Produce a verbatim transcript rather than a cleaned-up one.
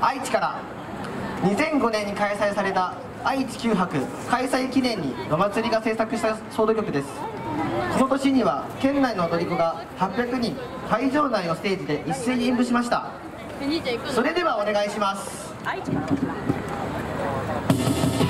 愛知からにせんごねんに開催された愛知九博開催記念に野祭りが制作した総土曲です。この年には県内の踊り子がはっぴゃくにん会場内のステージで一斉に演舞しました。それではお願いします。 愛知から